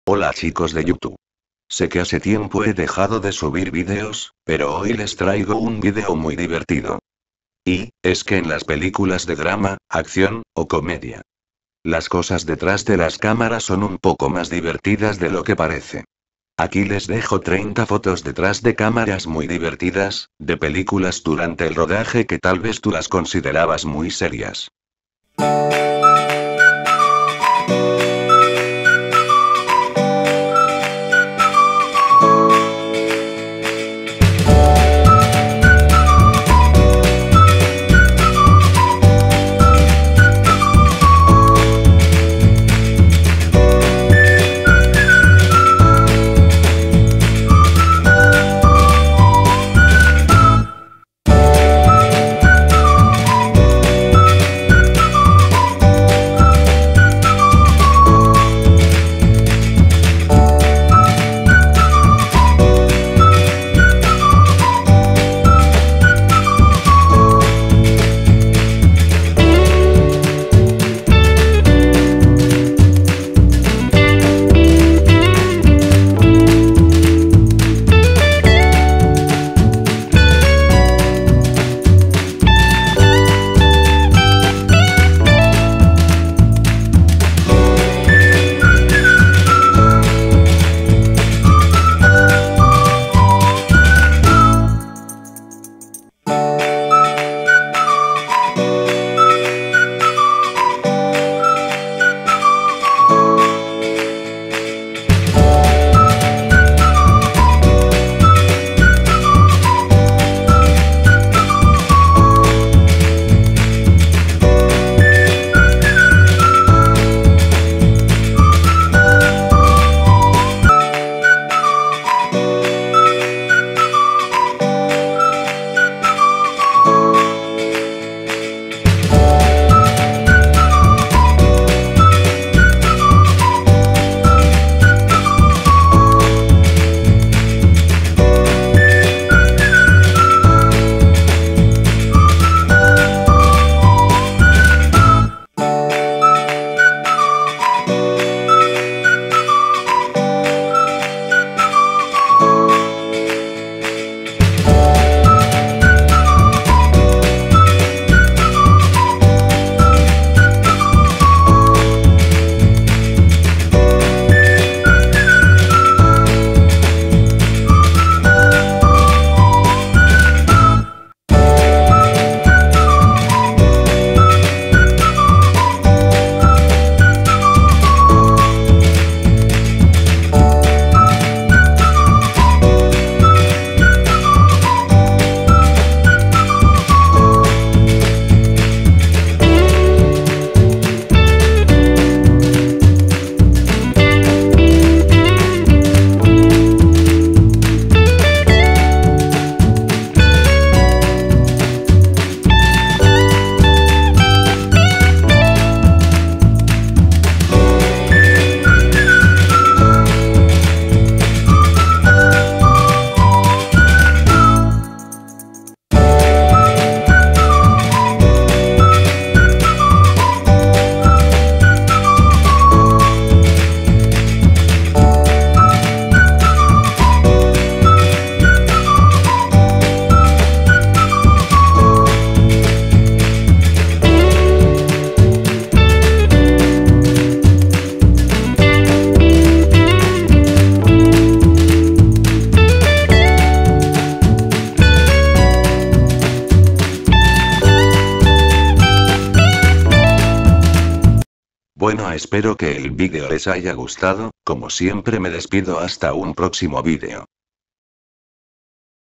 Hola chicos de YouTube. Sé que hace tiempo he dejado de subir vídeos, pero hoy les traigo un vídeo muy divertido. Y, es que en las películas de drama, acción, o comedia, las cosas detrás de las cámaras son un poco más divertidas de lo que parece. Aquí les dejo 30 fotos detrás de cámaras muy divertidas, de películas durante el rodaje que tal vez tú las considerabas muy serias. Bueno, espero que el vídeo les haya gustado, como siempre me despido hasta un próximo vídeo.